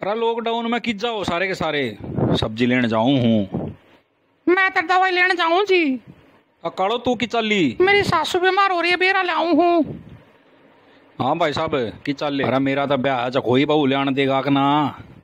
अरे लॉकडाउन में किस जाओ सारे के सारे सब्जी लेने जाऊं हूँ। मैं तो दवाई लेने जाऊं जी। काड़ो तू की चली। मेरी सासू बीमार हो रही है, बेरा लाऊं हूँ। हाँ भाई साहब की चल। अरे मेरा तो ब्याह है, कोई बहू ले आने देगा कि ना।